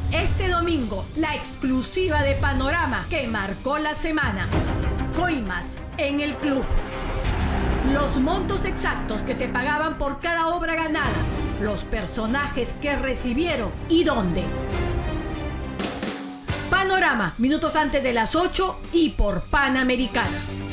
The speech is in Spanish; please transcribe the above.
Este domingo, la exclusiva de Panorama que marcó la semana. Coimas en el club. Los montos exactos que se pagaban por cada obra ganada, los personajes que recibieron y dónde. Panorama, minutos antes de las 8 y por Panamericana.